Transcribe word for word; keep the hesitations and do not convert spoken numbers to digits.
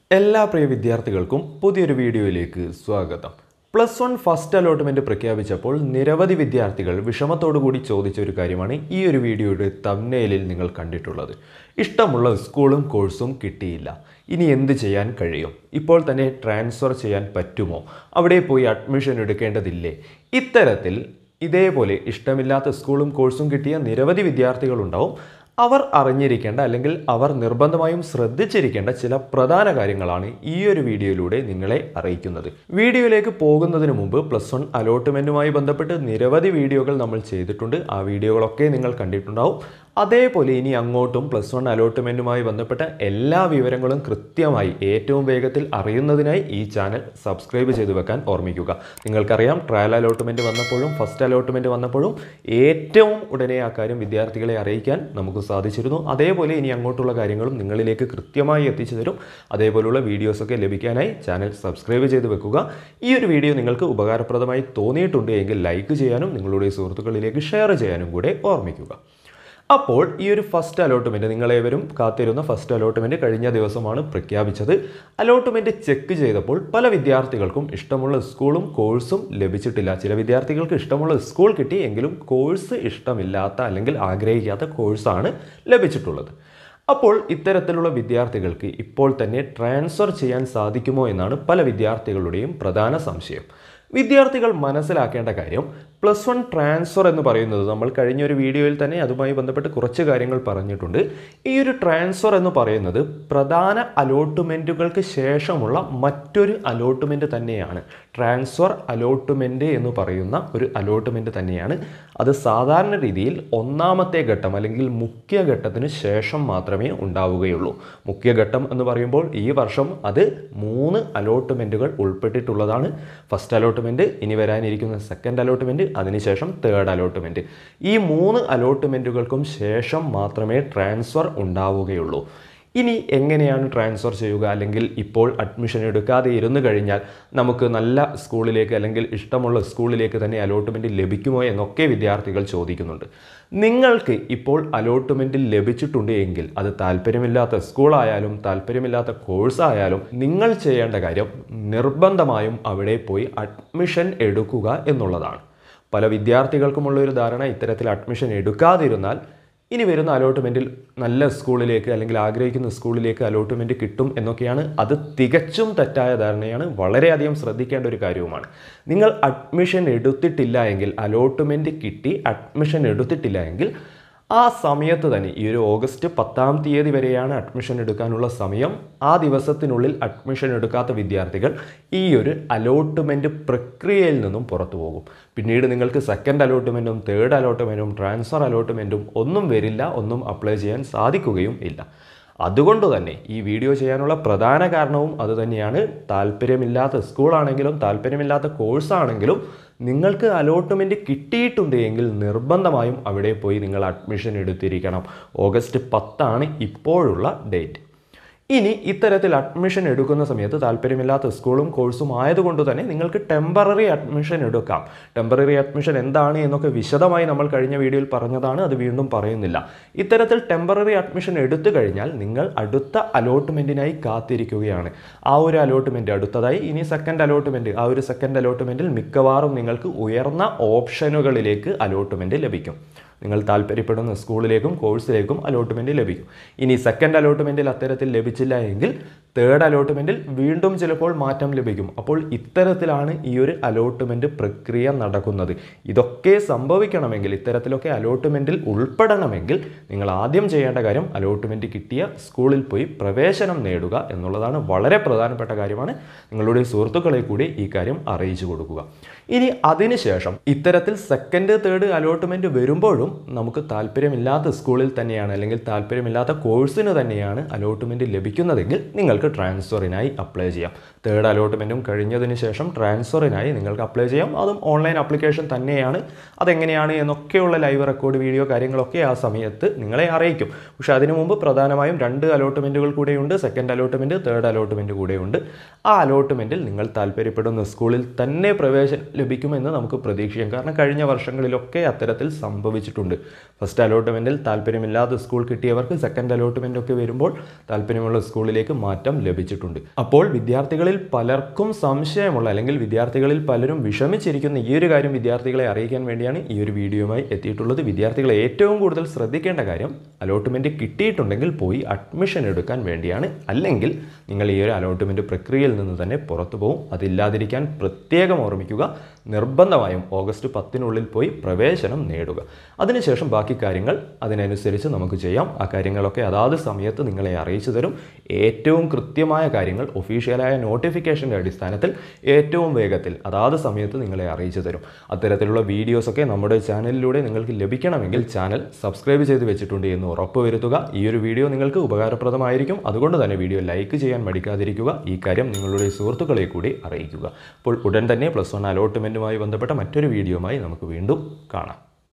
എല്ലാ പ്രിയ വിദ്യാർത്ഥികൾക്കും പുതിയൊരു വീഡിയോയിലേക്ക് സ്വാഗതം. പ്ലസ് വൺ ഫസ്റ്റ് അലോട്ട്മെന്റ് പ്രഖ്യാപിച്ചപ്പോൾ നിരവധി വിദ്യാർത്ഥികൾ വിഷമത്തോടു കൂടി ചോദിച്ച ഒരു കാര്യമാണ് ഈ ഒരു വീഡിയോയുടെ തംബ്നെയിലിൽ നിങ്ങൾ കണ്ടിട്ടുള്ളത്. ഇഷ്ടമുള്ള സ്കൂളും കോഴ്സും കിട്ടിയില്ല, ഇനി എന്ത് ചെയ്യാൻ കഴിയും? ഇപ്പോൾ തന്നെ ട്രാൻസ്ഫർ ചെയ്യാൻ പറ്റുമോ? അവിടെ പോയി അഡ്മിഷൻ എടുക്കേണ്ടതില്ലേ? ഇത്തരത്തിൽ ഇതേപോലെ ഇഷ്ടമില്ലാത്ത സ്കൂളും കോഴ്സും കിട്ടിയ നിരവധി വിദ്യാർത്ഥികളുണ്ടാവും. അവർ അറിഞ്ഞിരിക്കേണ്ട അല്ലെങ്കിൽ അവർ നിർബന്ധമായും ശ്രദ്ധിച്ചിരിക്കേണ്ട ചില പ്രധാന കാര്യങ്ങളാണ് ഈ ഒരു വീഡിയോയിലൂടെ നിങ്ങളെ അറിയിക്കുന്നത്. വീഡിയോയിലേക്ക് പോകുന്നതിന് മുമ്പ് പ്ലസ് വൺ അലോട്ട്മെന്റുമായി ബന്ധപ്പെട്ട് നിരവധി വീഡിയോകൾ നമ്മൾ ചെയ്തിട്ടുണ്ട്. ആ വീഡിയോകളൊക്കെ നിങ്ങൾ കണ്ടിട്ടുണ്ടാവും. അതേപോലെ ഇനി അങ്ങോട്ടും പ്ലസ് വൺ അലോട്ട്മെന്റുമായി ബന്ധപ്പെട്ട എല്ലാ വിവരങ്ങളും കൃത്യമായി ഏറ്റവും വേഗത്തിൽ അറിയുന്നതിനായി ഈ ചാനൽ സബ്സ്ക്രൈബ് ചെയ്തു വെക്കാൻ ഓർമ്മിക്കുക. നിങ്ങൾക്കറിയാം, ട്രയൽ അലോട്ട്മെന്റ് വന്നപ്പോഴും ഫസ്റ്റ് അലോട്ട്മെന്റ് വന്നപ്പോഴും ഏറ്റവും ഉടനെ ആ കാര്യം വിദ്യാർത്ഥികളെ അറിയിക്കാൻ നമുക്ക് സാധിച്ചിരുന്നു. അതേപോലെ ഇനി അങ്ങോട്ടുള്ള കാര്യങ്ങളും നിങ്ങളിലേക്ക് കൃത്യമായി എത്തിച്ചു തരും. അതേപോലുള്ള വീഡിയോസൊക്കെ ലഭിക്കാനായി ചാനൽ സബ്സ്ക്രൈബ് ചെയ്ത് വെക്കുക. ഈ ഒരു വീഡിയോ നിങ്ങൾക്ക് ഉപകാരപ്രദമായി തോന്നിയിട്ടുണ്ട് എങ്കിൽ ലൈക്ക് ചെയ്യാനും നിങ്ങളുടെ സുഹൃത്തുക്കളിലേക്ക് ഷെയർ ചെയ്യാനും കൂടെ ഓർമ്മിക്കുക. അപ്പോൾ ഈ ഒരു ഫസ്റ്റ് അലോട്ട്മെൻറ്റ്, നിങ്ങളേവരും കാത്തിരുന്ന ഫസ്റ്റ് അലോട്ട്മെൻറ്റ് കഴിഞ്ഞ ദിവസമാണ് പ്രഖ്യാപിച്ചത്. അലോട്ട്മെൻറ്റ് ചെക്ക് ചെയ്തപ്പോൾ പല വിദ്യാർത്ഥികൾക്കും ഇഷ്ടമുള്ള സ്കൂളും കോഴ്സും ലഭിച്ചിട്ടില്ല. ചില വിദ്യാർത്ഥികൾക്ക് ഇഷ്ടമുള്ള സ്കൂൾ കിട്ടി, എങ്കിലും കോഴ്സ് ഇഷ്ടമില്ലാത്ത അല്ലെങ്കിൽ ആഗ്രഹിക്കാത്ത കോഴ്സാണ് ലഭിച്ചിട്ടുള്ളത്. അപ്പോൾ ഇത്തരത്തിലുള്ള വിദ്യാർത്ഥികൾക്ക് ഇപ്പോൾ തന്നെ ട്രാൻസ്ഫർ ചെയ്യാൻ സാധിക്കുമോ എന്നാണ് പല വിദ്യാർത്ഥികളുടെയും പ്രധാന സംശയം. വിദ്യാർത്ഥികൾ മനസ്സിലാക്കേണ്ട കാര്യം, പ്ലസ് വൺ ട്രാൻസ്ഫർ എന്ന് പറയുന്നത് നമ്മൾ കഴിഞ്ഞൊരു വീഡിയോയിൽ തന്നെ അതുമായി ബന്ധപ്പെട്ട് കുറച്ച് കാര്യങ്ങൾ പറഞ്ഞിട്ടുണ്ട്. ഈ ഒരു ട്രാൻസ്ഫർ എന്ന് പറയുന്നത് പ്രധാന അലോട്ട്മെൻറ്റുകൾക്ക് ശേഷമുള്ള മറ്റൊരു അലോട്ട്മെൻറ്റ് തന്നെയാണ്. ട്രാൻസ്ഫർ അലോട്ട്മെൻറ്റ് എന്ന് പറയുന്ന ഒരു അലോട്ട്മെൻറ്റ് തന്നെയാണ്. അത് സാധാരണ രീതിയിൽ ഒന്നാമത്തെ ഘട്ടം അല്ലെങ്കിൽ മുഖ്യഘട്ടത്തിന് ശേഷം മാത്രമേ ഉണ്ടാവുകയുള്ളൂ. മുഖ്യഘട്ടം എന്ന് പറയുമ്പോൾ ഈ വർഷം അത് മൂന്ന് അലോട്ട്മെൻറ്റുകൾ ഉൾപ്പെട്ടിട്ടുള്ളതാണ്. ഫസ്റ്റ് അലോട്ട്മെൻറ്റ്, ഇനി വരാനിരിക്കുന്ന സെക്കൻഡ് അലോട്ട്മെൻറ്റ്, അതിനുശേഷം തേർഡ് അലോട്ട്മെൻറ്റ്. ഈ മൂന്ന് അലോട്ട്മെൻറ്റുകൾക്കും ശേഷം മാത്രമേ ട്രാൻസ്ഫർ ഉണ്ടാവുകയുള്ളൂ. ഇനി എങ്ങനെയാണ് ട്രാൻസ്ഫർ ചെയ്യുക? അല്ലെങ്കിൽ ഇപ്പോൾ അഡ്മിഷൻ എടുക്കാതെ ഇരുന്ന് കഴിഞ്ഞാൽ നമുക്ക് നല്ല സ്കൂളിലേക്ക് അല്ലെങ്കിൽ ഇഷ്ടമുള്ള സ്കൂളിലേക്ക് തന്നെ അലോട്ട്മെൻറ്റ് ലഭിക്കുമോ എന്നൊക്കെ വിദ്യാർത്ഥികൾ ചോദിക്കുന്നുണ്ട്. നിങ്ങൾക്ക് ഇപ്പോൾ അലോട്ട്മെൻറ്റ് ലഭിച്ചിട്ടുണ്ട് എങ്കിൽ അത് താല്പര്യമില്ലാത്ത സ്കൂളായാലും താല്പര്യമില്ലാത്ത കോഴ്സായാലും നിങ്ങൾ ചെയ്യേണ്ട കാര്യം നിർബന്ധമായും അവിടെ പോയി അഡ്മിഷൻ എടുക്കുക എന്നുള്ളതാണ്. പല വിദ്യാർത്ഥികൾക്കുമുള്ള ഒരു ധാരണ, ഇത്തരത്തിൽ അഡ്മിഷൻ എടുക്കാതിരുന്നാൽ ഇനി വരുന്ന അലോട്ട്മെൻറ്റിൽ നല്ല സ്കൂളിലേക്ക് അല്ലെങ്കിൽ ആഗ്രഹിക്കുന്ന സ്കൂളിലേക്ക് അലോട്ട്മെൻറ്റ് കിട്ടും എന്നൊക്കെയാണ്. അത് തികച്ചും തെറ്റായ ധാരണയാണ്. വളരെയധികം ശ്രദ്ധിക്കേണ്ട ഒരു കാര്യവുമാണ്. നിങ്ങൾ അഡ്മിഷൻ എടുത്തിട്ടില്ല എങ്കിൽ, അലോട്ട്മെൻറ്റ് കിട്ടി അഡ്മിഷൻ എടുത്തിട്ടില്ല എങ്കിൽ ആ സമയത്ത് തന്നെ, ഈ ഒരു ഓഗസ്റ്റ് പത്താം തീയതി വരെയാണ് അഡ്മിഷൻ എടുക്കാനുള്ള സമയം. ആ ദിവസത്തിനുള്ളിൽ അഡ്മിഷൻ എടുക്കാത്ത വിദ്യാർത്ഥികൾ ഈ ഒരു അലോട്ട്മെൻറ്റ് പ്രക്രിയയിൽ നിന്നും പുറത്തു പോകും. പിന്നീട് നിങ്ങൾക്ക് സെക്കൻഡ് അലോട്ട്മെൻറ്റും തേർഡ് അലോട്ട്മെൻറ്റും ട്രാൻസ്ഫർ അലോട്ട്മെൻറ്റും ഒന്നും വരില്ല, ഒന്നും അപ്ലൈ ചെയ്യാൻ സാധിക്കുകയും ഇല്ല. അതുകൊണ്ട് തന്നെ ഈ വീഡിയോ ചെയ്യാനുള്ള പ്രധാന കാരണവും അതുതന്നെയാണ്. താല്പര്യമില്ലാത്ത സ്കൂളാണെങ്കിലും താല്പര്യമില്ലാത്ത കോഴ്സാണെങ്കിലും നിങ്ങൾക്ക് അലോട്ട്മെൻറ്റ് കിട്ടിയിട്ടുണ്ട് എങ്കിൽ നിർബന്ധമായും അവിടെ പോയി നിങ്ങൾ അഡ്മിഷൻ എടുത്തിരിക്കണം. ഓഗസ്റ്റ് പത്താണ് ഇപ്പോഴുള്ള ഡേറ്റ്. ഇനി ഇത്തരത്തിൽ അഡ്മിഷൻ എടുക്കുന്ന സമയത്ത് താല്പര്യമില്ലാത്ത സ്കൂളും കോഴ്സും ആയതുകൊണ്ട് തന്നെ നിങ്ങൾക്ക് ടെമ്പററി അഡ്മിഷൻ എടുക്കാം. ടെമ്പററി അഡ്മിഷൻ എന്താണ് എന്നൊക്കെ വിശദമായി നമ്മൾ കഴിഞ്ഞ വീഡിയോയിൽ പറഞ്ഞതാണ്, അത് വീണ്ടും പറയുന്നില്ല. ഇത്തരത്തിൽ ടെമ്പററി അഡ്മിഷൻ എടുത്തു കഴിഞ്ഞാൽ നിങ്ങൾ അടുത്ത അലോട്ട്മെൻറ്റിനായി കാത്തിരിക്കുകയാണ്. ആ ഒരു അലോട്ട്മെൻറ്റ് അടുത്തതായി ഇനി സെക്കൻഡ് അലോട്ട്മെൻറ്റ്, ആ ഒരു സെക്കൻഡ് അലോട്ട്മെൻറ്റിൽ മിക്കവാറും നിങ്ങൾക്ക് ഉയർന്ന ഓപ്ഷനുകളിലേക്ക് അലോട്ട്മെൻറ്റ് ലഭിക്കും. നിങ്ങൾ താല്പര്യപ്പെടുന്ന സ്കൂളിലേക്കും കോഴ്സിലേക്കും അലോട്ട്മെൻറ്റ് ലഭിക്കും. ഇനി സെക്കൻഡ് അലോട്ട്മെൻറ്റിൽ അത്തരത്തിൽ ലഭിച്ചില്ല എങ്കിൽ തേർഡ് അലോട്ട്മെൻറ്റിൽ വീണ്ടും ചിലപ്പോൾ മാറ്റം ലഭിക്കും. അപ്പോൾ ഇത്തരത്തിലാണ് ഈ ഒരു അലോട്ട്മെൻറ്റ് പ്രക്രിയ നടക്കുന്നത്. ഇതൊക്കെ സംഭവിക്കണമെങ്കിൽ, ഇത്തരത്തിലൊക്കെ അലോട്ട്മെൻറ്റിൽ ഉൾപ്പെടണമെങ്കിൽ നിങ്ങൾ ആദ്യം ചെയ്യേണ്ട കാര്യം അലോട്ട്മെൻറ്റ് കിട്ടിയ സ്കൂളിൽ പോയി പ്രവേശനം നേടുക എന്നുള്ളതാണ്. വളരെ പ്രധാനപ്പെട്ട കാര്യമാണ്. നിങ്ങളുടെ സുഹൃത്തുക്കളെ കൂടി ഈ കാര്യം അറിയിച്ചു കൊടുക്കുക. ഇനി അതിനുശേഷം ഇത്തരത്തിൽ സെക്കൻഡ് തേർഡ് അലോട്ട്മെൻറ്റ് വരുമ്പോഴും നമുക്ക് താല്പര്യമില്ലാത്ത സ്കൂളിൽ തന്നെയാണ് അല്ലെങ്കിൽ താല്പര്യമില്ലാത്ത കോഴ്സിന് തന്നെയാണ് അലോട്ട്മെൻറ്റ് ലഭിക്കുന്നതെങ്കിൽ നിങ്ങൾക്ക് ട്രാൻസ്ഫറിനായി അപ്ലൈ ചെയ്യാം. തേർഡ് അലോട്ട്മെൻറ്റും കഴിഞ്ഞതിന് ശേഷം ട്രാൻസ്ഫറിനായി നിങ്ങൾക്ക് അപ്ലൈ ചെയ്യാം. അതും ഓൺലൈൻ ആപ്ലിക്കേഷൻ തന്നെയാണ്. അതെങ്ങനെയാണ് എന്നൊക്കെയുള്ള ലൈവ് റെക്കോർഡ് വീഡിയോ കാര്യങ്ങളൊക്കെ ആ സമയത്ത് നിങ്ങളെ അറിയിക്കും. പക്ഷെ അതിനു മുമ്പ് പ്രധാനമായും രണ്ട് അലോട്ട്മെൻറ്റുകൾ കൂടെയുണ്ട്. സെക്കൻഡ് അലോട്ട്മെൻറ്റ്, തേർഡ് അലോട്ട്മെൻറ്റ് കൂടെയുണ്ട്. ആ അലോട്ട്മെൻറ്റിൽ നിങ്ങൾ താല്പര്യപ്പെടുന്ന സ്കൂളിൽ തന്നെ പ്രവേശനം ലഭിക്കുമെന്ന് നമുക്ക് പ്രതീക്ഷിക്കാം. കാരണം കഴിഞ്ഞ വർഷങ്ങളിലൊക്കെ അത്തരത്തിൽ സംഭവിച്ചിട്ടുണ്ട്. ഫസ്റ്റ് അലോട്ട്മെൻറ്റിൽ താല്പര്യമില്ലാത്ത സ്കൂൾ കിട്ടിയവർക്ക് സെക്കൻഡ് അലോട്ട്മെൻ്റ് ഒക്കെ വരുമ്പോൾ താല്പര്യമുള്ള സ്കൂളിലേക്ക് മാറ്റം ലഭിച്ചിട്ടുണ്ട്. അപ്പോൾ വിദ്യാർത്ഥികളിൽ പലർക്കും സംശയമുള്ള അല്ലെങ്കിൽ വിദ്യാർത്ഥികളിൽ പലരും വിഷമിച്ചിരിക്കുന്ന ഈ ഒരു കാര്യം വിദ്യാർത്ഥികളെ അറിയിക്കാൻ വേണ്ടിയാണ് ഈ ഒരു വീഡിയോയുമായി എത്തിയിട്ടുള്ളത്. വിദ്യാർത്ഥികളെ ഏറ്റവും കൂടുതൽ ശ്രദ്ധിക്കേണ്ട കാര്യം അലോട്ട്മെൻറ്റ് കിട്ടിയിട്ടുണ്ടെങ്കിൽ പോയി അഡ്മിഷൻ എടുക്കാൻ വേണ്ടിയാണ്. അല്ലെങ്കിൽ നിങ്ങൾ ഈ ഒരു അലോട്ട്മെൻറ്റ് പ്രക്രിയയിൽ നിന്ന് തന്നെ പുറത്തു പോകും. അതില്ലാതിരിക്കാൻ പ്രത്യേകം ഓർമ്മിക്കുക. നിർബന്ധമായും ഓഗസ്റ്റ് പത്തിനുള്ളിൽ പോയി പ്രവേശനം നേടുക. അതിനുശേഷം ബാക്കി കാര്യങ്ങൾ അതിനനുസരിച്ച് നമുക്ക് ചെയ്യാം. ആ കാര്യങ്ങളൊക്കെ അതാത് സമയത്ത് നിങ്ങളെ അറിയിച്ചു തരും. ഏറ്റവും കൃത്യമായ കാര്യങ്ങൾ ഒഫീഷ്യലായ നോട്ടിഫിക്കേഷൻ്റെ അടിസ്ഥാനത്തിൽ ഏറ്റവും വേഗത്തിൽ അതാത് സമയത്ത് നിങ്ങളെ അറിയിച്ചു തരും. അത്തരത്തിലുള്ള വീഡിയോസൊക്കെ നമ്മുടെ ചാനലിലൂടെ നിങ്ങൾക്ക് ലഭിക്കണമെങ്കിൽ ചാനൽ സബ്സ്ക്രൈബ് ചെയ്ത് വെച്ചിട്ടുണ്ട് എന്ന് ഉറപ്പുവരുത്തുക. ഈ ഒരു വീഡിയോ നിങ്ങൾക്ക് ഉപകാരപ്രദമായിരിക്കും. അതുകൊണ്ട് തന്നെ വീഡിയോ ലൈക്ക് ചെയ്യാൻ മടിക്കാതിരിക്കുക. ഈ കാര്യം നിങ്ങളുടെ സുഹൃത്തുക്കളെ കൂടി അറിയിക്കുക. അപ്പോൾ ഉടൻ തന്നെ പ്ലസ് വൺ അലോട്ട്മെൻറ്റുമായി ബന്ധപ്പെട്ട മറ്റൊരു വീഡിയോയുമായി നമുക്ക് വീണ്ടും കാണാം.